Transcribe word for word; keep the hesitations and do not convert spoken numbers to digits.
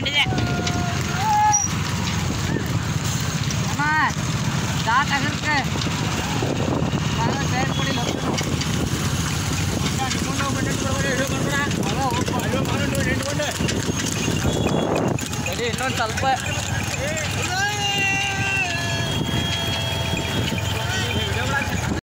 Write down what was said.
ಮಾಡಿದೆ ಅಮ್ಮ ದಾಟ್ ಆಗಕ್ಕೆ ಸೈಡ್ ಕೊಡಿ ಇನ್ನೊಂದು ಸ್ವಲ್ಪ